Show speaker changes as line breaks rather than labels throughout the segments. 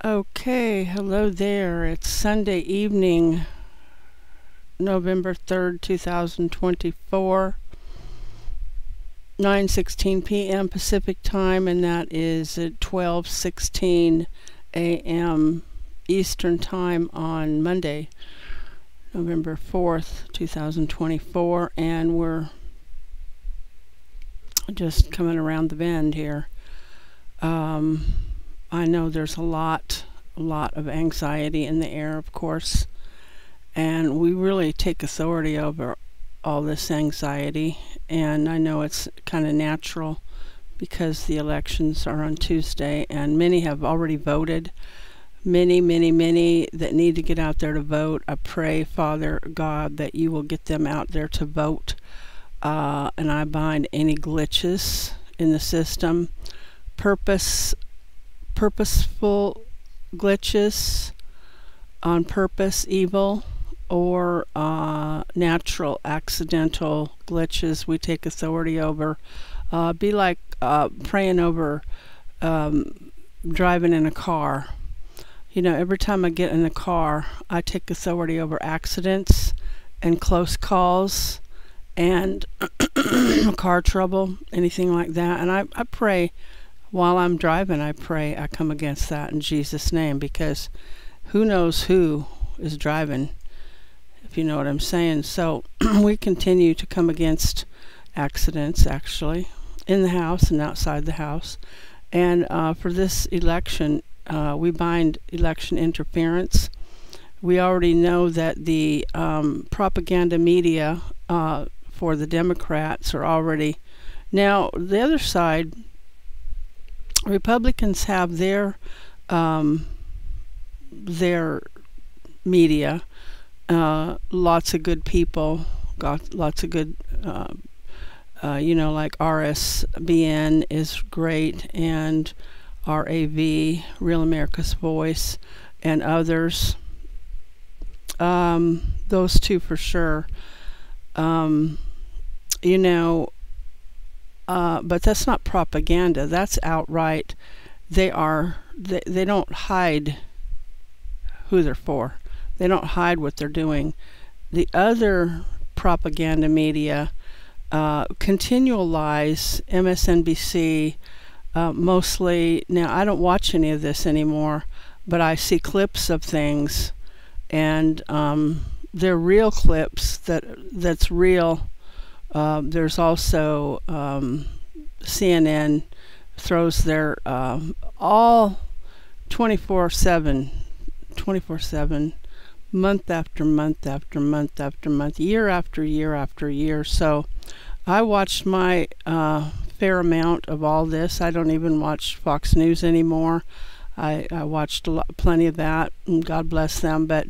Okay, hello there. It's Sunday evening, November 3rd, 2024, 9:16 p.m. Pacific Time, and that is at 12:16 a.m. Eastern Time on Monday, November 4th, 2024, and we're just coming around the bend here. I know there's a lot of anxiety in the air, of course, and we really take authority over all this anxiety, and I know it's kind of natural because the elections are on Tuesday, and many have already voted. Many that need to get out there to vote. I pray, Father God, that you will get them out there to vote, and I bind any glitches in the system, purposeful glitches, on purpose evil, or natural accidental glitches. We take authority over. Be like praying over driving in a car. You know, every time I get in a car, I take authority over accidents and close calls and car trouble, anything like that. And I pray while I'm driving, I come against that in Jesus' name, because who knows who is driving, if you know what I'm saying. So we continue to come against accidents, actually, in the house and outside the house. And for this election, we bind election interference. We already know that the propaganda media for the Democrats are already... Now, the other side, Republicans have their media, lots of good people, got lots of good, like RSBN is great, and RAV, Real America's Voice, and others. Those two for sure. But that's not propaganda. That's outright. They don't hide who they're for. They don't hide what they're doing. The other propaganda media, continual lies, MSNBC, mostly. Now, I don't watch any of this anymore, but I see clips of things, and they're real clips that's real. There's also CNN throws their all 24/7, month after month after month after month, year after year after year. So I watched my fair amount of all this. I don't even watch Fox News anymore. I watched plenty of that, and God bless them. But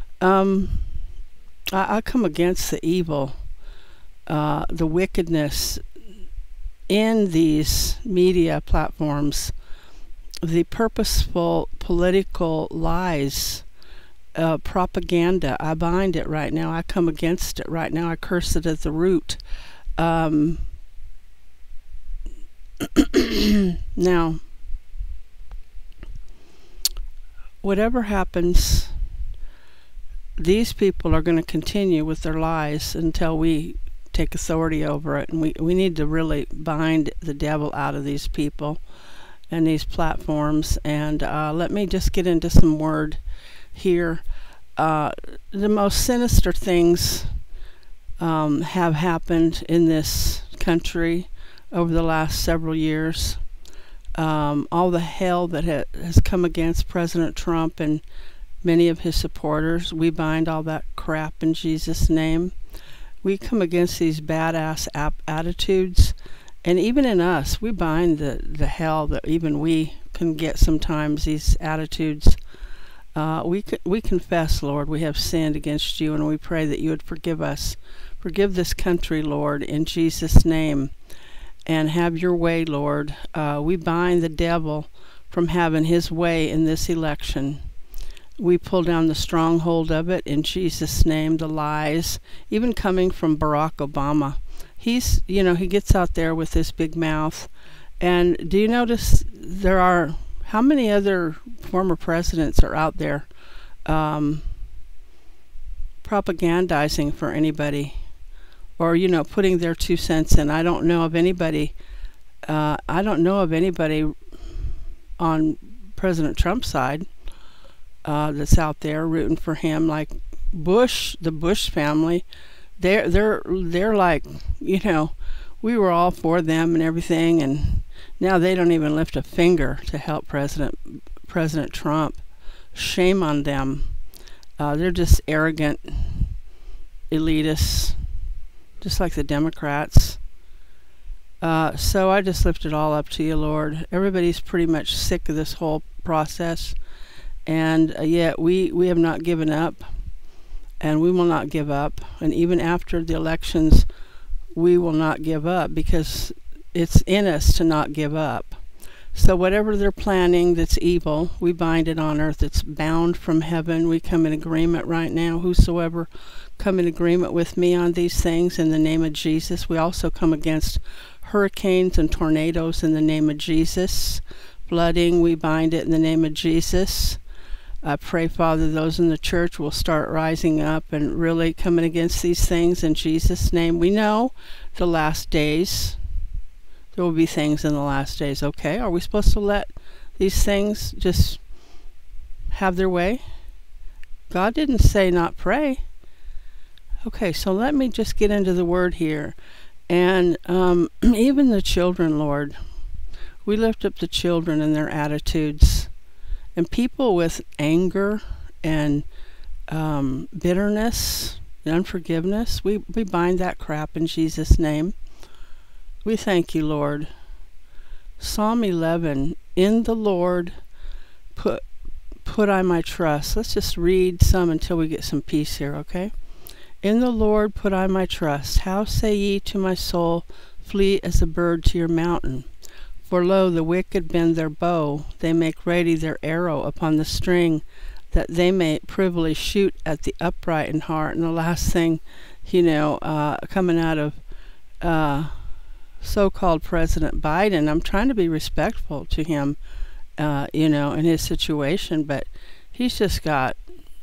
I come against the evil, the wickedness in these media platforms, the purposeful political lies, propaganda. I bind it right now. I come against it right now. I curse it at the root. Now, whatever happens, these people are going to continue with their lies until we take authority over it, and we need to really bind the devil out of these people and these platforms. And let me just get into some word here. The most sinister things have happened in this country over the last several years. All the hell that has come against President Trump and many of his supporters, we bind all that crap in Jesus' name. We come against these badass attitudes, and even in us, we bind the hell that even we can get sometimes, these attitudes. We confess, Lord, we have sinned against you, and we pray that you would forgive us. Forgive this country, Lord, in Jesus' name, and have your way, Lord. We bind the devil from having his way in this election. We pull down the stronghold of it in Jesus' name, the lies, even coming from Barack Obama. He gets out there with his big mouth. And do you notice there are How many other former presidents are out there um, propagandizing for anybody, or putting their 2 cents in? I don't know of anybody. I don't know of anybody on President Trump's side that's out there rooting for him, like the Bush family. They're like, we were all for them and everything, and now they don't even lift a finger to help President Trump. Shame on them. They're just arrogant elitists, just like the Democrats. So I just lift it all up to you, Lord. Everybody's pretty much sick of this whole process, and yet we have not given up, and we will not give up. And even after the elections, we will not give up, because it's in us to not give up. So whatever they're planning that's evil, we bind it on earth. It's bound from heaven. We come in agreement right now. Whosoever come in agreement with me on these things, in the name of Jesus. We also come against hurricanes and tornadoes in the name of Jesus. Flooding, we bind it in the name of Jesus. I pray, Father, those in the church will start rising up and really coming against these things in Jesus' name. We know the last days. There will be things in the last days. Okay, are we supposed to let these things just have their way? God didn't say not pray. Okay, so let me just get into the word here. And even the children, Lord, we lift up the children and their attitudes. And people with anger and bitterness and unforgiveness, we bind that crap in Jesus' name. We thank you, Lord. Psalm 11, in the Lord put I my trust. Let's just read some until we get some peace here, okay? In the Lord put I my trust. How say ye to my soul, flee as a bird to your mountain? For lo, the wicked bend their bow, they make ready their arrow upon the string, that they may privily shoot at the upright in heart. And the last thing, coming out of so-called President Biden, I'm trying to be respectful to him, in his situation, but he's just got,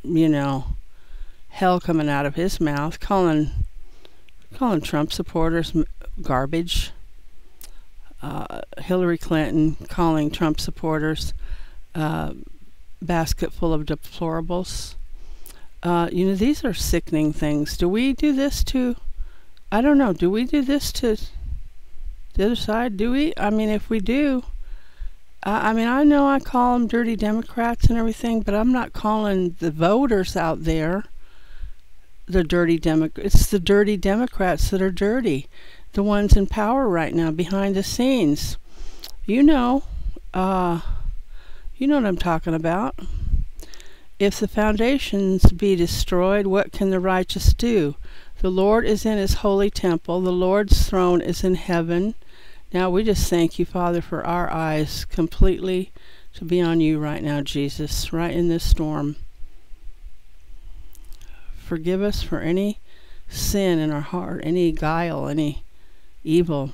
hell coming out of his mouth, calling Trump supporters garbage. Hillary Clinton calling Trump supporters basket full of deplorables. These are sickening things. Do we do this to, I don't know, do we do this to the other side? Do we? I mean, if we do, I know I call them dirty Democrats and everything, but I'm not calling the voters out there the dirty Democrats. It's the dirty Democrats that are dirty. The ones in power right now, behind the scenes. You know what I'm talking about. If the foundations be destroyed, what can the righteous do? The Lord is in his holy temple. The Lord's throne is in heaven. Now we just thank you, Father, for our eyes completely to be on you right now, Jesus, right in this storm. Forgive us for any sin in our heart, any guile, any evil,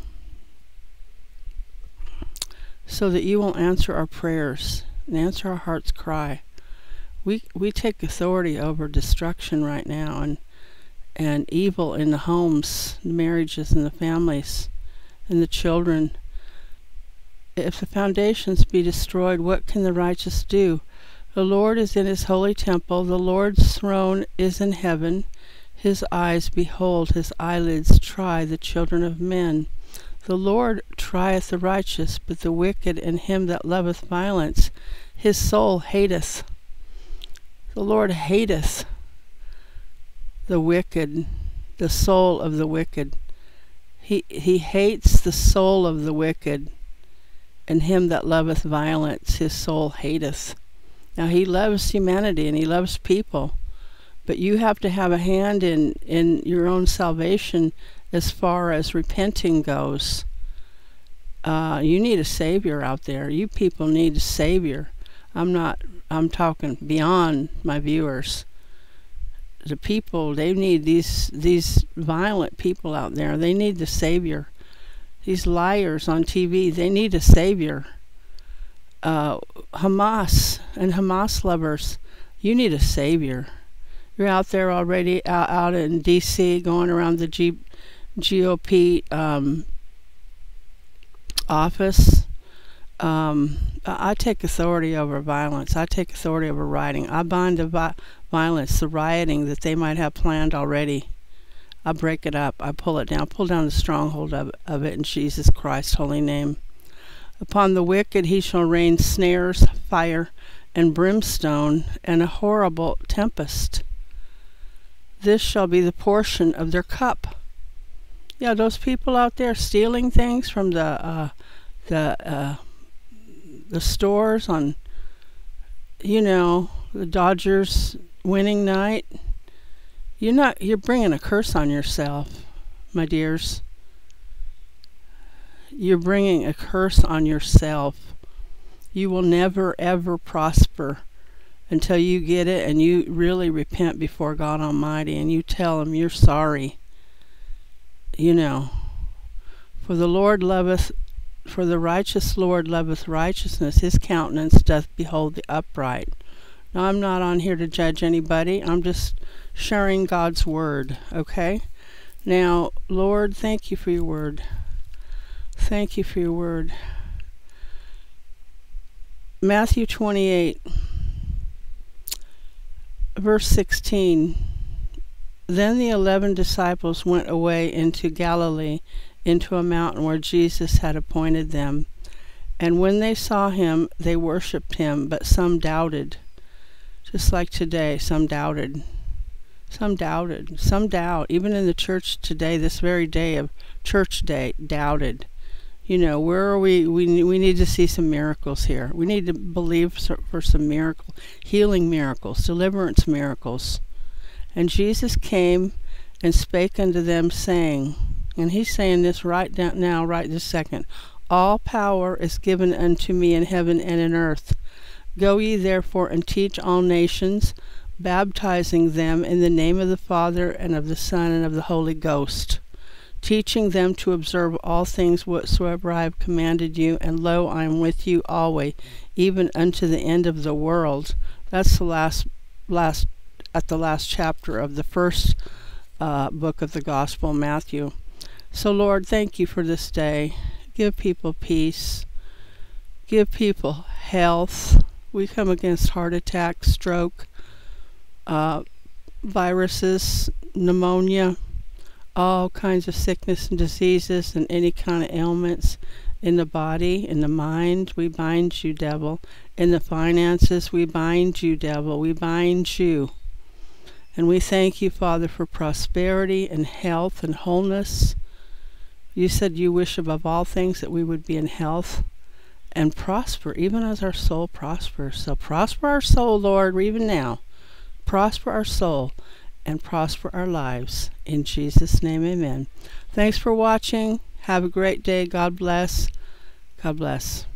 so that you will answer our prayers and answer our heart's cry. We take authority over destruction right now, and evil in the homes, the marriages, and the families, and the children. If the foundations be destroyed, what can the righteous do? The Lord is in his holy temple. The Lord's throne is in heaven. His eyes behold, his eyelids try the children of men. The Lord trieth the righteous, but the wicked and him that loveth violence, his soul hateth. The Lord hateth the wicked, the soul of the wicked. He hates the soul of the wicked, and him that loveth violence, his soul hateth. Now he loves humanity and he loves people, but you have to have a hand in your own salvation as far as repenting goes. You need a Savior out there. You people need a Savior. I'm talking beyond my viewers. The people, they need these violent people out there. They need the Savior. These liars on TV, they need a Savior. Hamas and Hamas lovers, you need a savior. You're out there already, out in D.C., going around the GOP office. I take authority over violence. I take authority over rioting. I bind the violence, the rioting that they might have planned already. I break it up. I pull it down. Pull down the stronghold of it in Jesus Christ's holy name. Upon the wicked he shall rain snares, fire, and brimstone, and a horrible tempest. This shall be the portion of their cup. Yeah, those people out there stealing things from the stores on, the Dodgers winning night. You're bringing a curse on yourself, my dears. You're bringing a curse on yourself. You will never, ever prosper until you get it and you really repent before God Almighty and you tell Him you're sorry. For the righteous Lord loveth righteousness. His countenance doth behold the upright. Now, I'm not on here to judge anybody. I'm just sharing God's word, okay? Now, Lord, thank you for your word. Thank you for your word. Matthew 28, verse 16. Then the 11 disciples went away into Galilee, into a mountain where Jesus had appointed them. And when they saw him, they worshipped him, but some doubted. Just like today, some doubted. Some doubted. Some doubt. Even in the church today, this very day of church day, doubted. Where are we? We need to see some miracles here. We need to believe for some miracle, healing miracles, deliverance miracles. And Jesus came and spake unto them, saying, and he's saying this right now, right this second, all power is given unto me in heaven and in earth. Go ye therefore and teach all nations, baptizing them in the name of the Father and of the Son and of the Holy Ghost, teaching them to observe all things whatsoever I have commanded you, and lo, I am with you always, even unto the end of the world. That's the last chapter of the first book of the Gospel, Matthew. So, Lord, thank you for this day. Give people peace. Give people health. We come against heart attack, stroke, viruses, pneumonia, all kinds of sickness and diseases and any kind of ailments in the body, in the mind. We bind you, devil. In the finances, we bind you, devil. We bind you. And we thank you, Father, for prosperity and health and wholeness. You said you wish above all things that we would be in health and prosper, even as our soul prospers. So prosper our soul, Lord, even now. Prosper our soul and prosper our lives. In Jesus' name, amen. Thanks for watching. Have a great day. God bless. God bless.